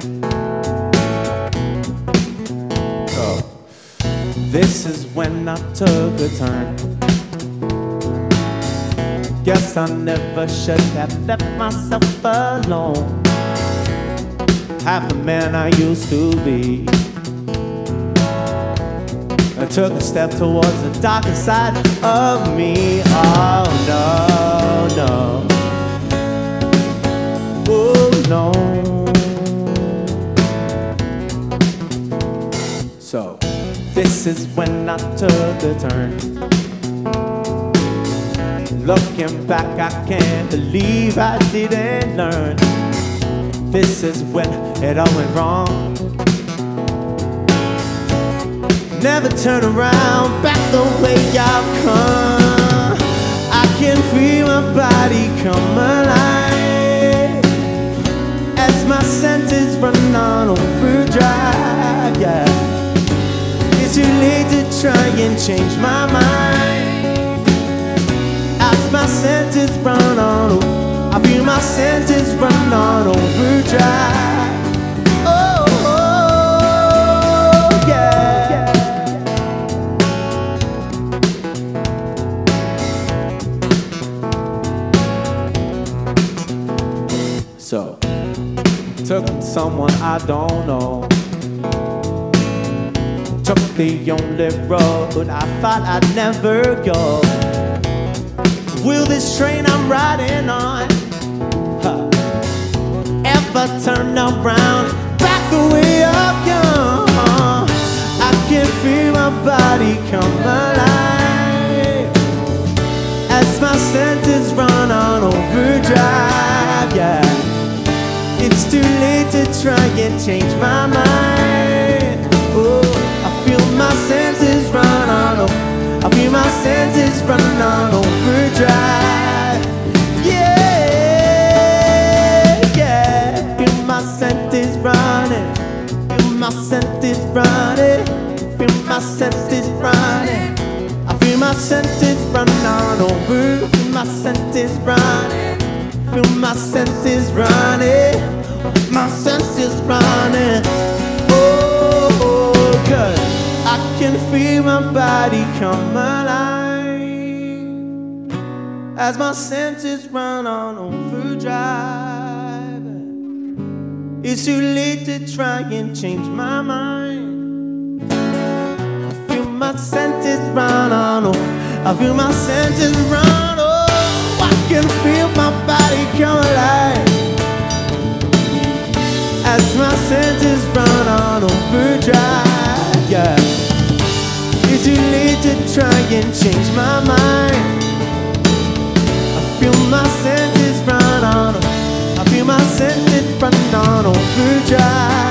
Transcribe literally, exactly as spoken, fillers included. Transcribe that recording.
Oh. This is when I took a turn. Guess I never should have left myself alone. Half the man I used to be. I took a step towards the darker side of me. Oh no, no. Oh no. So this is when I took a turn. Looking back, I can't believe I didn't learn. This is when it all went wrong. Never turn around, back the way I've come. I can feel my body come alive as my senses run on overdrive, yeah. It's too late to try and change my mind. As my senses run on overdrive, I feel my senses run on overdrive. Oh, oh yeah. So, took someone I don't know. Took the only road I thought I'd never go. Will this train I'm riding on huh, ever turn around back the way I've come? I can feel my body come alive as my senses run on overdrive, yeah. It's too late to try and change my mind. Oh, I feel my senses run on overdrive. I feel my senses run on overdrive. Yeah, yeah. Feel my senses running. Feel my senses running. Feel my senses running. I feel my senses run on over. Feel my senses running. Feel my senses running. My senses running. Oh, oh, good. I can feel my body come alive as my senses run on overdrive. It's too late to try and change my mind. I feel my senses run on over. I feel my senses run. Oh, I can feel my body come alive as my senses run on overdrive, yeah. It's too late to try and change my mind. I feel my senses run on, I feel my senses run on overdrive.